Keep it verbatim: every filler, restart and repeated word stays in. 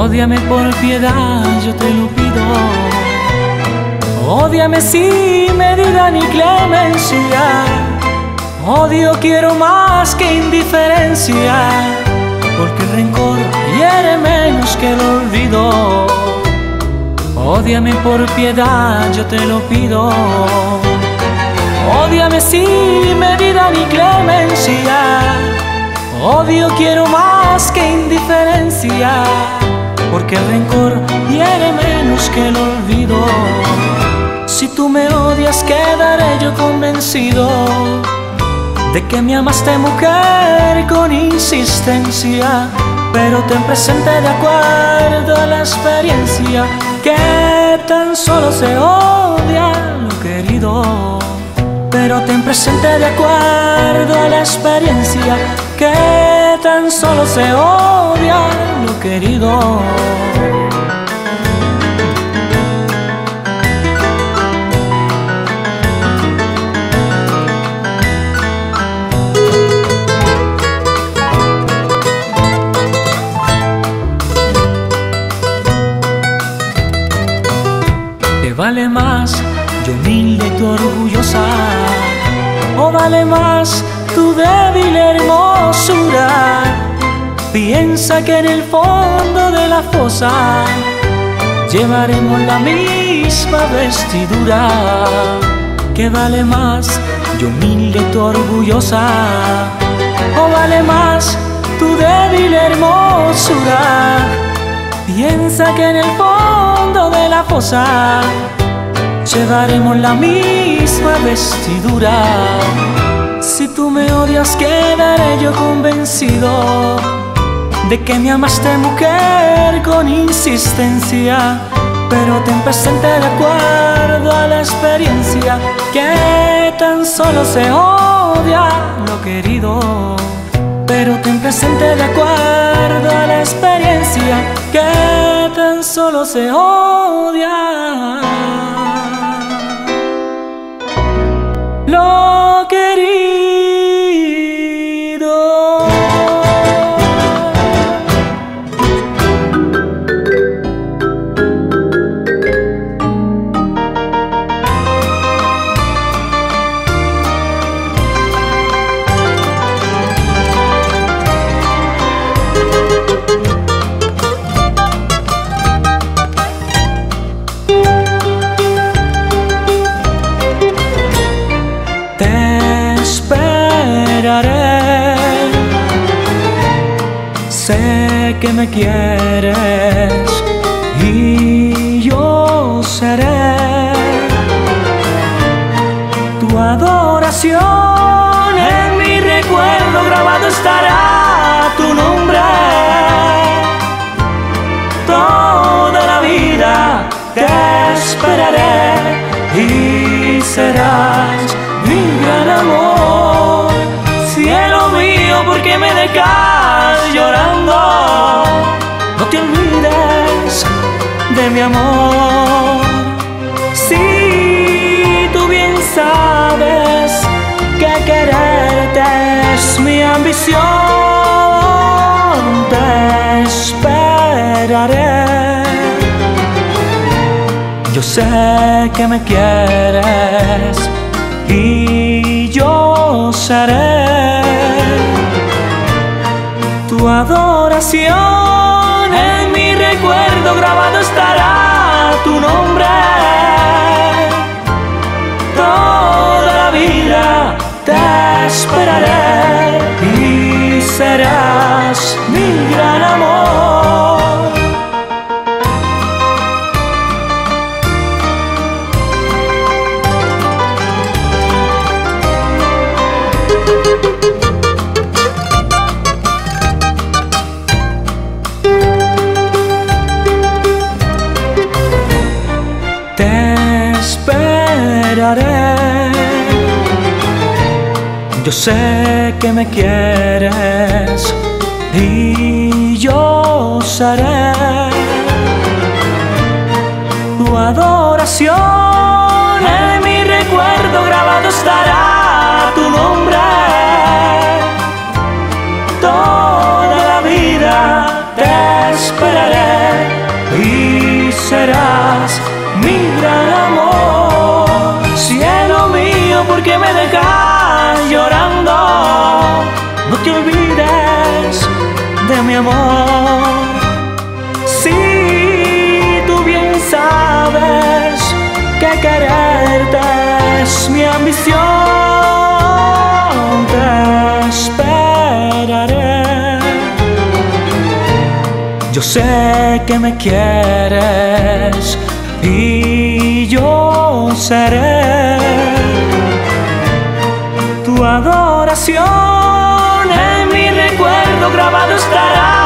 Ódiame por piedad, yo te lo pido. Ódiame sin medida ni clemencia. Odio quiero más que indiferencia, porque el rencor hiere menos que el olvido. Ódiame por piedad, yo te lo pido. Ódiame sin medida ni clemencia. Odio quiero más que indiferencia, porque el rencor hiere menos que el olvido. Si tú me odias, quedaré yo convencido de que me amaste, mujer, con insistencia. Pero ten presente, de acuerdo a la experiencia, que tan solo se odia lo querido. Pero ten presente, de acuerdo a la experiencia, que tan solo se odia lo querido. ¿Te vale más yo humilde y tú orgullosa? ¿O vale más tu débil hermosura? Piensa que en el fondo de la fosa llevaremos la misma vestidura. ¿Qué vale más yo humilde y tú orgullosa? ¿O vale más tu débil hermosura? Piensa que en el fondo de la fosa llevaremos la misma vestidura. Si tú me odias, quedaré yo convencido de que me amaste, mujer, con insistencia. Pero ten presente, de acuerdo a la experiencia, que tan solo se odia lo querido. Pero ten presente, de acuerdo a la experiencia, que tan solo se odia lo querido. Sé que me quieres y yo seré tu adoración. En mi recuerdo grabado estará tu nombre. Toda la vida te esperaré y serás mi gran amor. Cielo mío, ¿por qué me dejas llorando? No te olvides de mi amor. Si tú bien sabes que quererte es mi ambición, te esperaré. Yo sé que me quieres y yo seré tu adoración. En mi recuerdo grabado estará tu nombre. Toda la vida te esperaré y serás mi gran amor. Te esperaré. Yo sé que me quieres y yo seré tu adoración. En mi recuerdo grabado estará tu nombre. Toda la vida te esperaré de mi amor. Si tú bien sabes que quererte es mi ambición, te esperaré. Yo sé que me quieres y yo seré tu adoración. En mi recuerdo grabado estará.